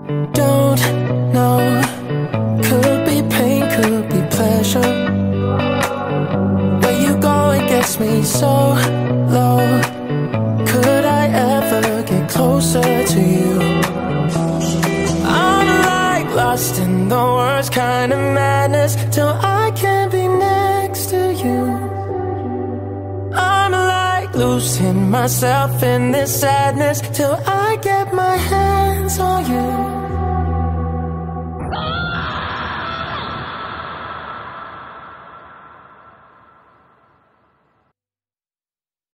Don't know, could be pain, could be pleasure. Where you go, it gets me so low. Could I ever get closer to you? I'm like lost in the worst kind of madness till I can't be next to you. I'm like losing myself in this sadness till I get my hands on you.